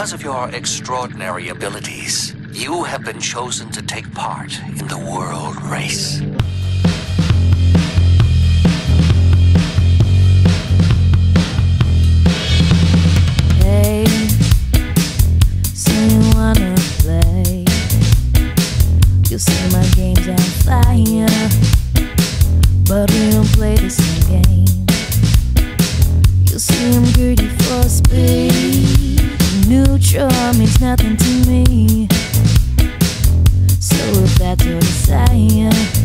Because of your extraordinary abilities, you have been chosen to take part in the world race. Hey, so you wanna play? You see my game's on fire, but we don't play the same game. You see I'm greedy for speed. Neutral means nothing to me. So if that's your desire,